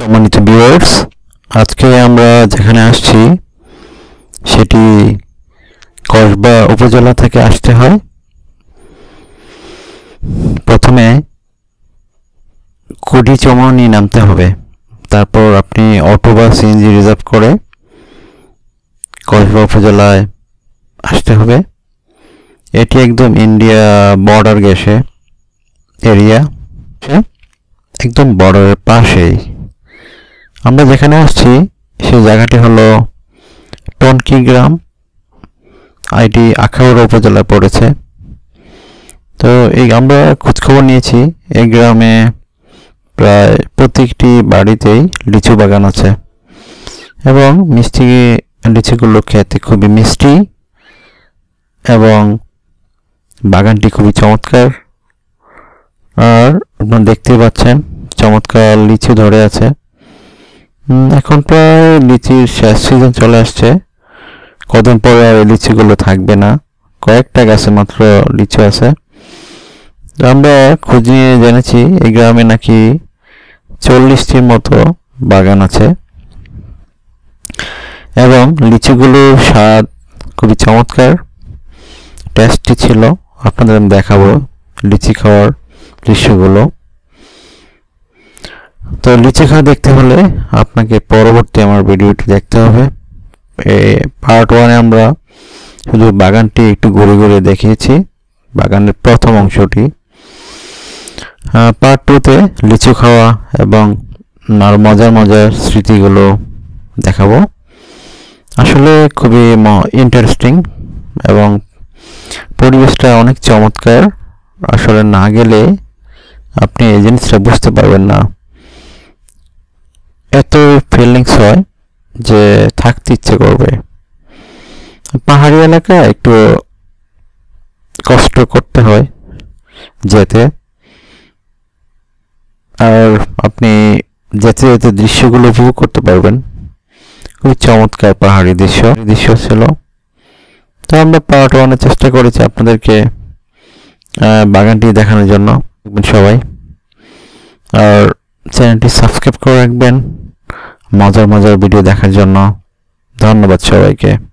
সম্মানিত ভিউয়ার্স, আজকে আমরা যেখানে আসছি সেটি কসবা উপজেলা থেকে আসতে হয়। প্রথমে কুড়ি চমনি নামতে হবে, তারপর আপনি অটো বা সিএনজি রিজার্ভ করে কসবা উপজেলায় আসতে হবে। এটি একদম ইন্ডিয়া বর্ডার গেছে এরিয়া, একদম বর্ডারের পাশেই। আমরা যেখানে আসছি সেই জায়গাটি হলো টনকি গ্রাম, এটি আখাউড়া উপজেলায় পড়েছে। তো এই আমরা খোঁজখবর নিয়েছি, এই গ্রামে প্রায় প্রত্যেকটি বাড়িতেই লিচু বাগান আছে এবং মিষ্টি লিচুগুলো খেতে খুবই মিষ্টি এবং বাগানটি খুবই চমৎকার। আর আপনারা দেখতেই পাচ্ছেন চমৎকার লিচু ধরে আছে। এখন প্রায় লিচির শেষ সিজন চলে আসছে, কদিন পরে আর এই লিচুগুলো থাকবে না, কয়েকটা গাছে মাত্র লিচু আছে। আমরা খোঁজ নিয়ে জেনেছি এই গ্রামে নাকি 40টির মতো বাগান আছে এবং লিচুগুলোর স্বাদ খুবই চমৎকার, টেস্টি ছিল। আপনাদের আমি দেখাবো লিচি খাওয়ার দৃশ্যগুলো। তো লিচি খাওয়া দেখতে হলে আপনাকে পরবর্তী আমার ভিডিওটি দেখতে হবে। পার্ট 1-এ আমরা শুধু বাগানটি একটু ঘুরে ঘুরে দেখিয়েছি, বাগানের প্রথম অংশটি। পার্ট 2-তে লিচু খাওয়া এবং আর মজার মজার স্মৃতিগুলো দেখাবো। আসলে খুবই ইন্টারেস্টিং এবং পরিবেশটা অনেক চমৎকার। আসলে না গেলে আপনি এই জিনিসটা বুঝতে পারবেন না, এত ফিলিংস হয় যে থাকতে ইচ্ছে করবে। পাহাড়ি এলাকা একটু কষ্ট করতে হয় যেতে, আর আপনি যেতে যেতে দৃশ্যগুলো উপভোগ করতে পারবেন। খুবই চমৎকার পাহাড়ি দৃশ্য ছিল। তো আমরা পার্ট 1-এ চেষ্টা করেছি আপনাদেরকে বাগানটি দেখানোর জন্য। সবাই আর চ্যানেলটি সাবস্ক্রাইব করে রাখবেন মজার মজার ভিডিও দেখার জন্য। ধন্যবাদ সবাইকে।